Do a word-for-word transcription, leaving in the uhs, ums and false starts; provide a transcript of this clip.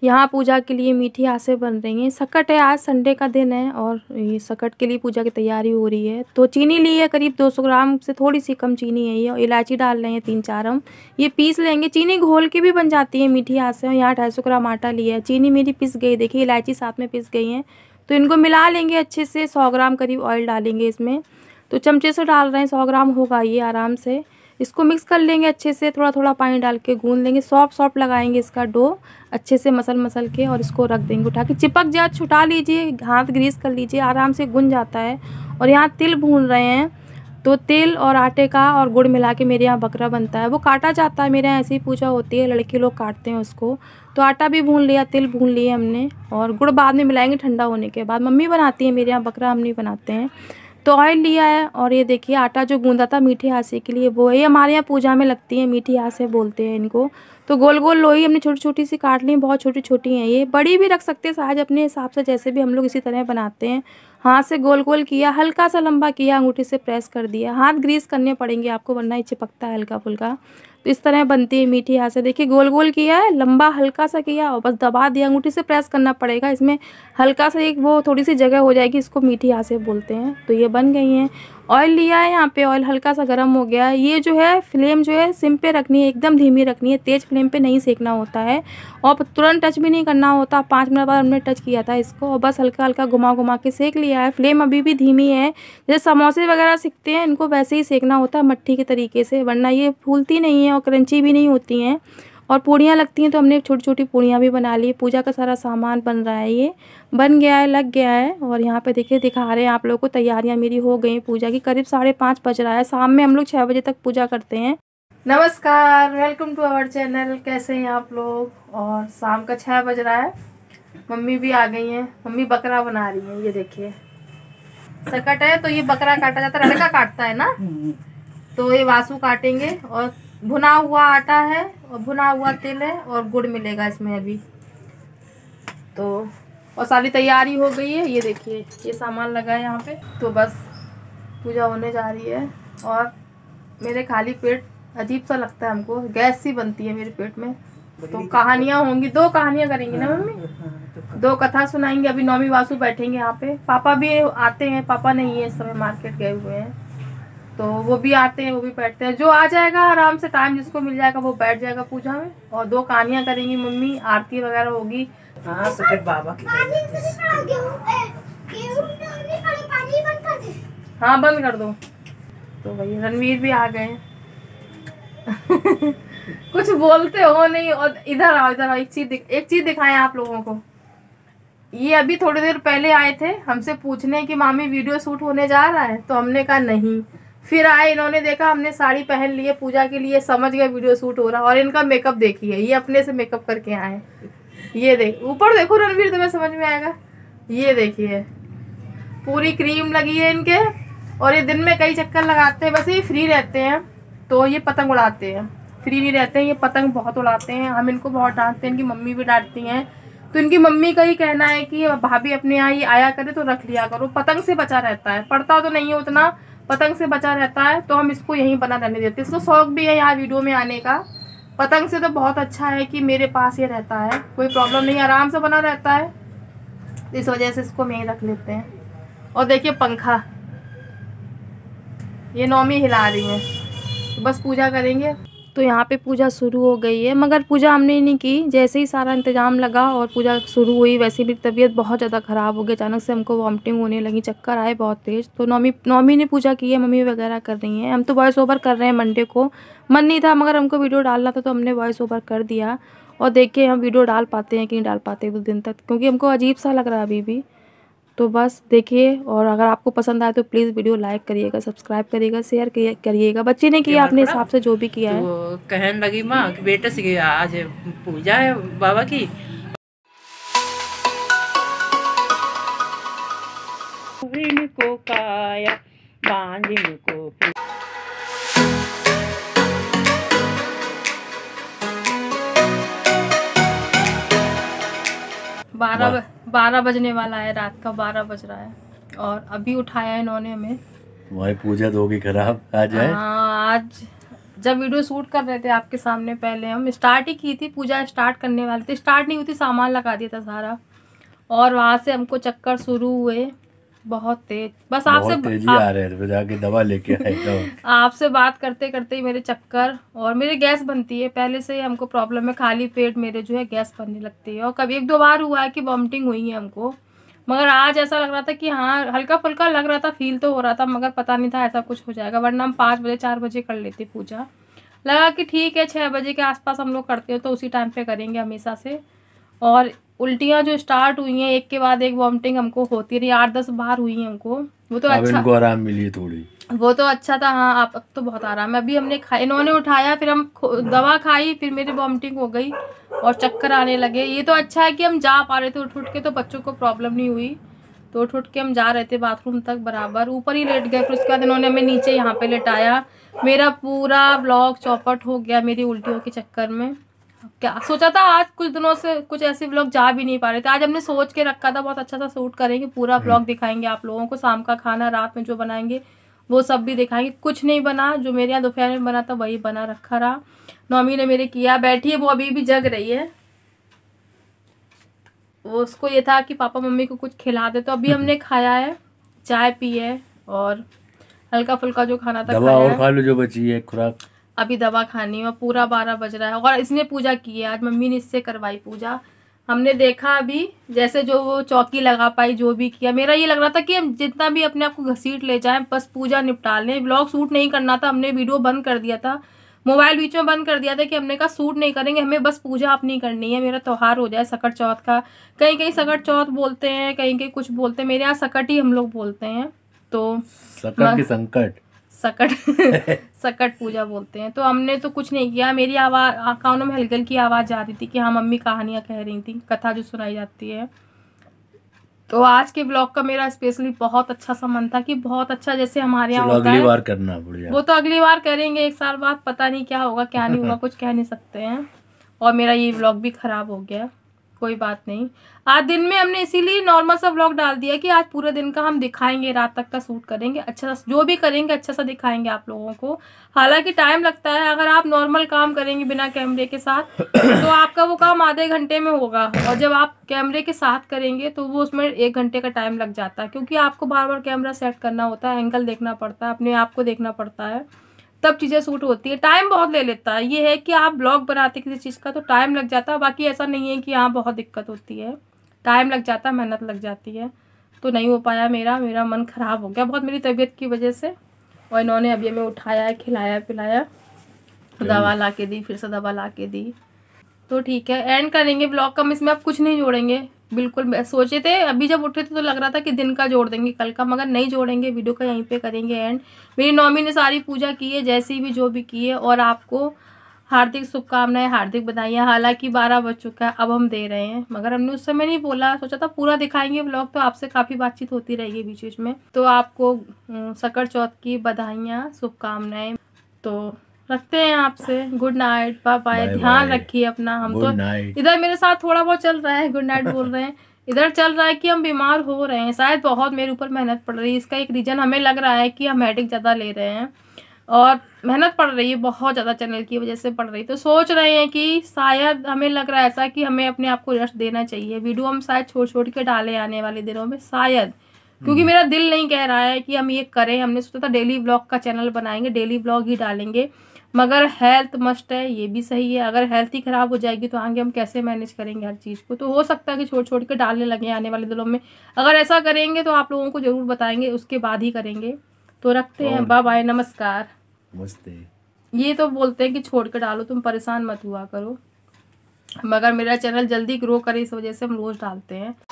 यहाँ पूजा के लिए मीठी आसें बन रही हैं। सकट है, आज संडे का दिन है और ये सकट के लिए पूजा की तैयारी हो रही है। तो चीनी ली है करीब दो सौ ग्राम से थोड़ी सी कम चीनी है ये, और इलायची डाल रहे हैं तीन चार हम। ये पीस लेंगे, चीनी घोल के भी बन जाती है मीठी आसें। यहाँ ढाई सौ ग्राम आटा लिया है, चीनी मेरी पिस गई, देखिए इलायची साथ में पिस गई हैं। तो इनको मिला लेंगे अच्छे से। सौ ग्राम करीब ऑयल डालेंगे इसमें, तो चमचे से डाल रहे हैं, सौ ग्राम होगा ये आराम से। इसको मिक्स कर लेंगे अच्छे से, थोड़ा थोड़ा पानी डाल के गूंद लेंगे। सॉफ्ट सॉफ्ट लगाएंगे इसका डो अच्छे से मसल मसल के, और इसको रख देंगे उठा के। चिपक जाए छुटा लीजिए, हाथ ग्रीस कर लीजिए, आराम से गुंज जाता है। और यहाँ तिल भून रहे हैं, तो तिल और आटे का और गुड़ मिला के मेरे यहाँ बकरा बनता है। वो काटा जाता है, मेरे यहाँ ऐसी पूजा होती है, लड़के लोग काटते हैं उसको। तो आटा भी भून लिया, तिल भून लिए हमने, और गुड़ बाद में मिलाएंगे ठंडा होने के बाद। मम्मी बनाती है मेरे यहाँ, बकरा हम नहीं बनाते हैं। तो ऑयल लिया है, और ये देखिए आटा जो गूंदा था मीठी आसे के लिए, वो ये हमारे यहाँ पूजा में लगती है, मीठी आसे बोलते हैं इनको। तो गोल गोल लोई हमने छोटी छोटी सी काट ली, बहुत छोटी छोटी हैं ये, बड़ी भी रख सकते हैं साइज अपने हिसाब से, जैसे भी हम लोग इसी तरह बनाते हैं। हाथ से गोल गोल किया, हल्का सा लंबा किया, अंगूठी से प्रेस कर दिया। हाथ ग्रीस करने पड़ेंगे आपको, वरना ये चिपकता है हल्का फुल्का। तो इस तरह बनती है मीठी आसे। देखिए गोल गोल किया है, लंबा हल्का सा किया, और बस दबा दिया, अंगूठी से प्रेस करना पड़ेगा। इसमें हल्का सा एक वो थोड़ी सी जगह हो जाएगी, इसको मीठी आसे बोलते हैं। तो ये बन गई हैं। ऑयल लिया है यहाँ पे, ऑयल हल्का सा गर्म हो गया है। ये जो है फ्लेम जो है सिम पे रखनी है, एकदम धीमी रखनी है, तेज़ फ्लेम पे नहीं सेकना होता है। और तुरंत टच भी नहीं करना होता। पाँच मिनट बाद हमने टच किया था इसको, और बस हल्का हल्का घुमा घुमा के सेक लिया है। फ्लेम अभी भी धीमी है, जैसे समोसे वगैरह सेकते हैं इनको वैसे ही सेकना होता है, मट्ठी के तरीके से, वरना ये फूलती नहीं है और क्रंची भी नहीं होती हैं। और पूड़ियाँ लगती हैं, तो हमने छोटी छोटी पूड़ियाँ भी बना ली। पूजा का सारा सामान बन रहा है, ये बन गया है, लग गया है। और यहाँ पे देखिए दिखा रहे हैं आप लोगों को, तैयारियाँ मेरी हो गई पूजा की। करीब साढ़े पाँच बज रहा है, शाम में हम लोग छः बजे तक पूजा करते हैं। नमस्कार, वेलकम टू आवर चैनल। कैसे हैं आप लोग? और शाम का छः बज रहा है, मम्मी भी आ गई हैं। मम्मी बकरा बना रही हैं, ये देखिए सकट है। तो ये बकरा काटा जाता है, लड़का काटता है ना, तो ये वासु काटेंगे। और भुना हुआ आटा है, और भुना हुआ तिल है, और गुड़ मिलेगा इसमें अभी। तो और सारी तैयारी हो गई है, ये देखिए ये सामान लगा है यहाँ पे। तो बस पूजा होने जा रही है। और मेरे खाली पेट अजीब सा लगता है हमको, गैस सी बनती है मेरे पेट में। तो कहानियाँ होंगी, दो कहानियाँ करेंगी ना मम्मी, दो कथा सुनाएंगे। अभी नौमी वासु बैठेंगे यहाँ पे। पापा भी आते हैं, पापा नहीं है इस समय, मार्केट गए हुए हैं। तो वो भी आते हैं, वो भी बैठते हैं। जो आ जाएगा आराम से, टाइम जिसको मिल जाएगा वो बैठ जाएगा पूजा में। और दो कहानियाँ करेंगी मम्मी, आरती वगैरह होगी। हाँ सकट बाबा की। हाँ बंद कर दो। तो भाई रणवीर भी आ गए कुछ बोलते हो नहीं। और इधर आओ, इधर आओ, एक चीज एक चीज दिखाएं आप लोगों को। ये अभी थोड़ी देर पहले आए थे हमसे पूछने कि मामी वीडियो शूट होने जा रहा है, तो हमने कहा नहीं। फिर आए, इन्होंने देखा हमने साड़ी पहन ली है पूजा के लिए, समझ गए वीडियो शूट हो रहा। और इनका मेकअप देखिए, ये अपने से मेकअप करके आए। ये देख, ऊपर देखो रणवीर, तुम्हें समझ में आएगा। ये देखिए पूरी क्रीम लगी है इनके। और ये दिन में कई चक्कर लगाते हैं, वैसे ये फ्री रहते हैं तो ये पतंग उड़ाते हैं। फ्री नहीं रहते हैं ये, पतंग बहुत उड़ाते हैं। हम इनको बहुत डांटते हैं, इनकी मम्मी भी डांटती हैं। तो इनकी मम्मी का ही कहना है कि भाभी अपने यहाँ ये आया करे तो रख लिया करो, पतंग से बचा रहता है। पड़ता तो नहीं है उतना, पतंग से बचा रहता है। तो हम इसको यहीं बना रहने देते हैं। इसको शौक भी है यहाँ वीडियो में आने का। पतंग से तो बहुत अच्छा है कि मेरे पास ये रहता है, कोई प्रॉब्लम नहीं, आराम से बना रहता है। इस वजह से इसको यहीं रख लेते हैं। और देखिए पंखा, ये नौमी हिला रही है। तो बस पूजा करेंगे। तो यहाँ पे पूजा शुरू हो गई है, मगर पूजा हमने नहीं की। जैसे ही सारा इंतजाम लगा और पूजा शुरू हुई, वैसे भी तबीयत बहुत ज़्यादा ख़राब हो गई। अचानक से हमको वॉमिटिंग होने लगी, चक्कर आए बहुत तेज़। तो नौमी नौमी ने पूजा की है, मम्मी वगैरह कर रही हैं। हम तो वॉइस ओवर कर रहे हैं, मंडे को मन नहीं था, मगर हमको वीडियो डालना था तो हमने वॉइस ओवर कर दिया। और देखिए हम वीडियो डाल पाते हैं कि नहीं डाल पाते दो दिन तक, क्योंकि हमको अजीब सा लग रहा है अभी भी। तो बस देखिए, और अगर आपको पसंद आए तो प्लीज़ वीडियो लाइक करिएगा, सब्सक्राइब करिएगा, शेयर करिएगा। बच्चे ने किया अपने हिसाब से जो भी किया है। तो कहने लगी माँ कि बेटे से आज पूजा है बाबा की। को काया बांधिन को बारह बारह बजने वाला है, रात का बारह बज रहा है। और अभी उठाया इन्होंने हमें। तुम्हारी पूजा तो होगी खराब आज है। हाँ आज जब वीडियो शूट कर रहे थे आपके सामने, पहले हम स्टार्ट ही की थी, पूजा स्टार्ट करने वाले थे, स्टार्ट नहीं हुई थी, सामान लगा दिया था सारा, और वहाँ से हमको चक्कर शुरू हुए बहुत तेज। बस आपसे तेजी आ रहे थे, जाके दवा लेके आए तो आपसे बात करते करते ही मेरे चक्कर, और मेरी गैस बनती है पहले से ही, हमको प्रॉब्लम है, खाली पेट मेरे जो है गैस बनने लगती है, और कभी एक दो बार हुआ है कि वॉमिटिंग हुई है हमको, मगर आज ऐसा लग रहा था कि हाँ हल्का फुल्का लग रहा था, फील तो हो रहा था, मगर पता नहीं था ऐसा कुछ हो जाएगा, वरना हम पाँच बजे चार बजे कर लेते पूजा। लगा कि ठीक है छः बजे के आसपास हम लोग करते हो तो उसी टाइम पे करेंगे हमेशा से। और उल्टियाँ जो स्टार्ट हुई हैं, एक के बाद एक वॉमिटिंग हमको होती रही, आठ दस बार हुई हैं हमको। वो तो अच्छा, इनको आराम मिली थोड़ी, वो तो अच्छा था। हाँ आप अब तो बहुत आराम है। अभी हमने खाई, इन्होंने उठाया, फिर हम दवा खाई, फिर मेरी वॉमिटिंग हो गई और चक्कर आने लगे। ये तो अच्छा है कि हम जा पा रहे थे उठ उठ के, तो बच्चों को प्रॉब्लम नहीं हुई, तो उठ उठ के हम जा रहे थे बाथरूम तक बराबर, ऊपर ही लेट गए। फिर उसके बाद इन्होंने हमें नीचे यहाँ पे लेटाया। मेरा पूरा व्लॉग चौपट हो गया मेरी उल्टियों के चक्कर में। क्या सोचा था आज कुछ दिनों से कुछ ऐसे व्लॉग जा भी नहीं पा रहे थे, आज हमने सोच के रखा था बहुत अच्छा सा शूट करेंगे, पूरा व्लॉग दिखाएंगे आप लोगों को, शाम का खाना रात में जो बनाएंगे वो सब भी दिखाएंगे। कुछ नहीं बना, जो मेरे यहाँ दोपहर में बना था वही बना रखा रहा। नौमी ने मेरे किया, बैठी है वो अभी भी जग रही है। वो उसको ये था कि पापा मम्मी को कुछ खिला दे, तो अभी हमने खाया है, चाय पी है और हल्का फुल्का जो खाना था दवा और खा लो जो बची है खुराक। अभी दवा खानी है और पूरा बारह बज रहा है। और इसने पूजा की है आज, मम्मी ने इससे करवाई पूजा। हमने देखा अभी जैसे जो वो चौकी लगा पाई, जो भी किया। मेरा ये लग रहा था कि हम जितना भी अपने आप को घसीट ले जाएं, बस पूजा निपटा लें। व्लॉग शूट नहीं करना था, हमने वीडियो बंद कर दिया था, मोबाइल बीच में बंद कर दिया था कि हमने कहा शूट नहीं करेंगे, हमें बस पूजा अपनी करनी है, मेरा त्योहार हो जाए सकट चौथ का। कहीं कहीं सकट चौथ बोलते हैं, कहीं कहीं कुछ बोलते हैं, मेरे यहाँ सकट ही हम लोग बोलते हैं। तो सकट की संकट सकट सकट पूजा बोलते हैं। तो हमने तो कुछ नहीं किया। मेरी आवाज़ कानों में हल्की हल्की आवाज़ आ रही थी कि हाँ मम्मी कहानियाँ कह रही थी, कथा जो सुनाई जाती है। तो आज के ब्लॉग का मेरा स्पेशली बहुत अच्छा सा मन था कि बहुत अच्छा जैसे हमारे यहाँ होता है, अगली बार करना बढ़िया। वो तो अगली बार करेंगे, एक साल बाद पता नहीं क्या होगा क्या नहीं होगा, कुछ कह नहीं सकते हैं। और मेरा ये व्लॉग भी खराब हो गया, कोई बात नहीं। आज दिन में हमने इसीलिए नॉर्मल सा व्लॉग डाल दिया कि आज पूरे दिन का हम दिखाएंगे, रात तक का शूट करेंगे, अच्छा जो भी करेंगे अच्छा सा दिखाएंगे आप लोगों को। हालांकि टाइम लगता है, अगर आप नॉर्मल काम करेंगे बिना कैमरे के साथ तो आपका वो काम आधे घंटे में होगा, और जब आप कैमरे के साथ करेंगे तो वो उसमें एक घंटे का टाइम लग जाता है, क्योंकि आपको बार बार कैमरा सेट करना होता है, एंगल देखना पड़ता है, अपने आप को देखना पड़ता है, तब चीज़ें शूट होती है। टाइम बहुत ले लेता है। ये है कि आप ब्लॉग बनाते किसी चीज़ का तो टाइम लग जाता है, बाकी ऐसा नहीं है कि हाँ बहुत दिक्कत होती है, टाइम लग जाता है, मेहनत लग जाती है। तो नहीं हो पाया मेरा मेरा मन ख़राब हो गया बहुत मेरी तबीयत की वजह से। और इन्होंने अभी हमें उठाया है, खिलाया पिलाया, दवा ला के दी, फिर से दवा ला के दी। तो ठीक है, एंड करेंगे ब्लॉग का, हम इसमें अब कुछ नहीं जोड़ेंगे बिल्कुल। सोचे थे अभी जब उठे थे तो लग रहा था कि दिन का जोड़ देंगे कल का, मगर नहीं जोड़ेंगे, वीडियो का यहीं पे करेंगे एंड। मेरी नौमी ने सारी पूजा की है, जैसी भी जो भी की है, और आपको हार्दिक शुभकामनाएं, हार्दिक बधाइयाँ। हालांकि बारह बज चुका है, अब हम दे रहे हैं, मगर हमने उस समय नहीं बोला, सोचा था पूरा दिखाएंगे व्लॉग, तो आपसे काफ़ी बातचीत होती रहेगी बीच बीच में। तो आपको सकट चौथ की बधाइयाँ, शुभकामनाएं। तो रखते हैं आपसे, गुड नाइट, बाय बाय, ध्यान रखिए अपना। हम तो इधर मेरे साथ थोड़ा बहुत चल रहा है, गुड नाइट बोल रहे हैं, इधर चल रहा है कि हम बीमार हो रहे हैं, शायद बहुत मेरे ऊपर मेहनत पड़ रही है। इसका एक रीज़न हमें लग रहा है कि हम हेडेक ज़्यादा ले रहे हैं और मेहनत पड़ रही है बहुत ज़्यादा, चैनल की वजह से पड़ रही। तो सोच रहे हैं कि शायद हमें लग रहा है ऐसा कि हमें अपने आप को रेस्ट देना चाहिए। वीडियो हम शायद छोड़ छोड़ के डालें आने वाले दिनों में शायद, क्योंकि मेरा दिल नहीं कह रहा है कि हम ये करें। हमने सोचा था डेली ब्लॉग का चैनल बनाएंगे, डेली ब्लॉग ही डालेंगे, मगर हेल्थ मस्ट है, ये भी सही है। अगर हेल्थ ही ख़राब हो जाएगी तो आगे हम कैसे मैनेज करेंगे हर चीज़ को। तो हो सकता है कि छोड़ छोड़ के डालने लगे आने वाले दिनों में। अगर ऐसा करेंगे तो आप लोगों को ज़रूर बताएंगे, उसके बाद ही करेंगे। तो रखते हैं, बाय बाय, नमस्कार, नमस्ते। ये तो बोलते हैं कि छोड़ के डालो, तुम परेशान मत हुआ करो, मगर मेरा चैनल जल्दी ग्रो करे इस वजह से हम रोज़ डालते हैं।